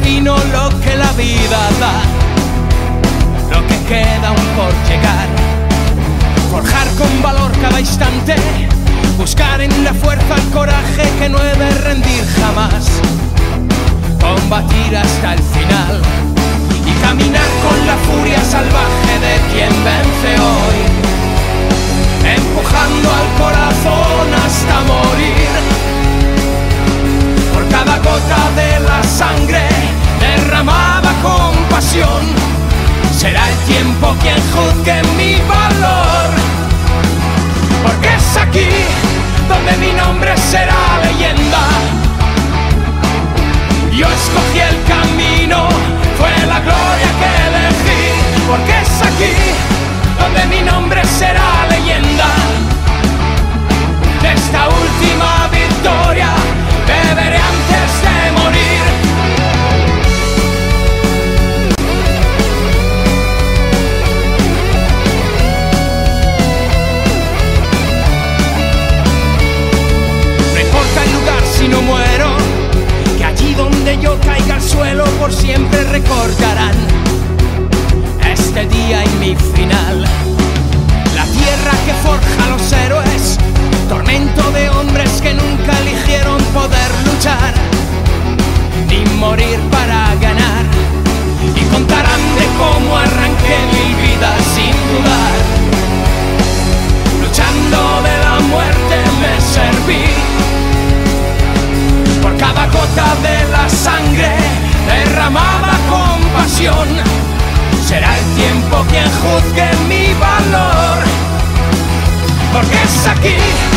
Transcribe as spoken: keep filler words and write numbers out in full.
destino, lo que la vida da, lo que queda aún por llegar. Forjar con valor cada instante, buscar en la fuerza el coraje que no he de rendir jamás, combatir hasta el final y caminar con la furia salvaje de quien vence hoy, empujando al corazón hasta morir. Por cada gota de la sangre derramada con pasión, será el tiempo quien juzgue mi valor. Porque es aquí donde mi nombre será leyenda. Yo escogí el camino, fue la gloria que elegí. Porque es aquí donde mi nombre será leyenda. De esta última victoria beberé antes de morir. No importa el lugar si no muero, que allí donde yo caiga al suelo por siempre recordarán este día y mi final. La tierra que forja a los héroes, tormento de hombres que nunca eligieron poder luchar ni morir para ganar, y contarán de cómo arranqué mil vidas sin dudar. Luchando de la muerte me serví, por cada gota de la sangre derramada con pasión, será el tiempo quien juzgue mi valor. Porque es aquí